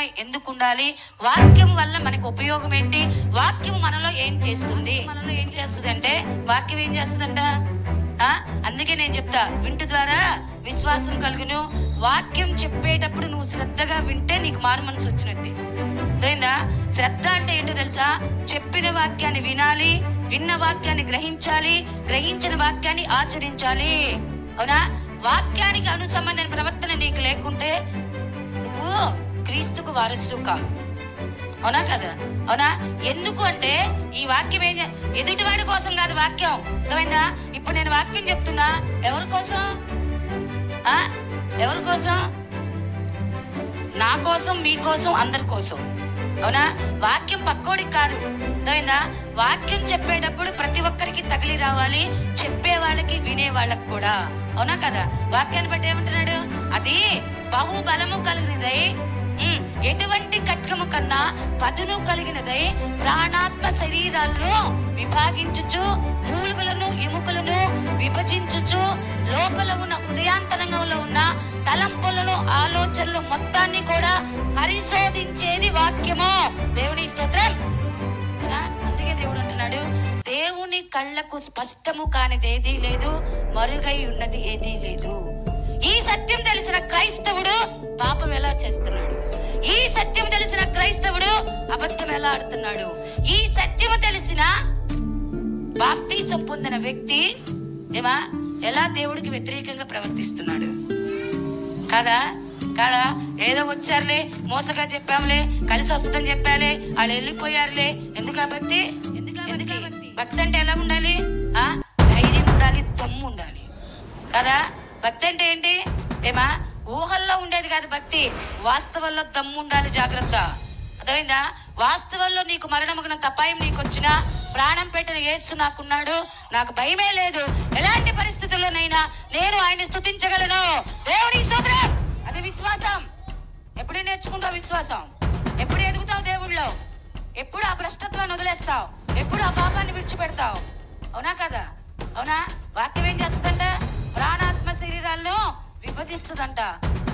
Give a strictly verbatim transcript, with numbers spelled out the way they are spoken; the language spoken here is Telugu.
ఎందుకు ఉండాలి, వాక్యం వల్ల మనకు ఉపయోగం ఏంటి, వాక్యం మనలో ఏం చేస్తుంది, మనలో ఏం చేస్తుంది అంటే వాక్యం ఏం చేస్తుందంట. అందుకే నేను చెప్తా, వింటు ద్వారా విశ్వాసం కలుగును. వాక్యం చెప్పేటప్పుడు నువ్వు శ్రద్ధగా వింటే నీకు మారు మనసు వచ్చినట్టే. అర్థమైందా? శ్రద్ధ అంటే ఏంటో తెలుసా? చెప్పిన వాక్యాన్ని వినాలి, విన్న వాక్యాన్ని గ్రహించాలి, గ్రహించిన వాక్యాన్ని ఆచరించాలి. అవునా? వాక్యానికి అనుసంబంధమైన ప్రవర్తన నీకు లేకుంటే నువ్వు క్రీస్తుకు వారసుడు కావు. అవునా కదా? అవునా? ఎందుకు అంటే ఈ వాక్యం ఏం ఎదుటివాడి కోసం కాదు వాక్యం. అర్థమైందా? ఇప్పుడు నేను వాక్యం చెప్తున్నా, ఎవరి కోసం? ఆ ఎవరి కోసం? నా కోసం, మీ కోసం, అందరి కోసం. అవునా? వాక్యం పక్కోడికి కాదు. అర్థమైందా? వాక్యం చెప్పేటప్పుడు ప్రతి ఒక్కరికి తగిలి రావాలి, చెప్పే వాళ్ళకి వినే వాళ్ళకి కూడా. అవునా కదా? వాక్యాన్ని బట్టి ఏమంటున్నాడు? అది బహుబలము కలిగినదై ఎటువంటి ఖడ్గము కన్నా పదును కలిగినదై ప్రాణాత్మ శరీరాలను విభాగించుచు మూలుగులను ఎముకలను విభజించుచు లోపల ఉన్న హృదయాంతరంగంలో ఉన్న తలంపులను ఆలోచనలు మొత్తాన్ని కూడా పరిశోధించేది వాక్యము. దేవుని స్తోత్రం. అందుకే దేవుడు అంటున్నాడు, దేవుని కళ్ళకు స్పష్టము కానిది ఏదీ లేదు, మరుగై ఉన్నది ఏదీ లేదు. ఈ సత్యం తెలిసిన క్రైస్తవుడు పాపం ఎలా చేస్తున్నాడు, ఈ సత్యం తెలిసిన క్రైస్తవుడు అబద్ధం ఎలా ఆడుతున్నాడు, ఈ సత్యము తెలిసిన బాప్తిసం పొందిన వ్యక్తి ఏమా ఎలా దేవుడికి వ్యతిరేకంగా ప్రవర్తిస్తున్నాడు. కదా కదా ఏదో వచ్చారులే, మోసగా చెప్పాంలే, కలిసి వస్తుందని చెప్పాలే, వాళ్ళు వెళ్ళిపోయారులే. ఎందుకు భక్తి? ఎందుకు భక్తి అంటే ఎలా ఉండాలి? ఆ ధైర్యం ఉండాలి, దమ్ము ఉండాలి. కదా? భక్తి అంటే ఏంటి? ఏమా ఊహల్లో ఉండేది కాదు భక్తి, వాస్తవంలో దమ్ము ఉండాలి. జాగ్రత్త. అర్థమైందా? వాస్తవంలో నీకు మరణమున తపాయం నీకు వచ్చినా, ప్రాణం పెట్టిన యేసు నాకున్నాడు, నాకు భయమే లేదు, ఎలాంటి పరిస్థితుల్లోనైనా నేను ఆయన్ని స్తుతించగలను. దేవుని స్తోత్రం. అది విశ్వాసం. ఎప్పుడు నేర్చుకుంటావు విశ్వాసం? ఎప్పుడు ఎదుగుతావు దేవుళ్ళో? ఎప్పుడు ఆ భ్రష్టత్వాన్ని వదిలేస్తావు? ఎప్పుడు ఆ పాపాన్ని విడిచిపెడతావు? అవునా కదా? అవునా? వాక్యం ఏం చేస్తుందంట? ప్రాణాత్మ శరీరాల్లో విభజిస్తుందంట.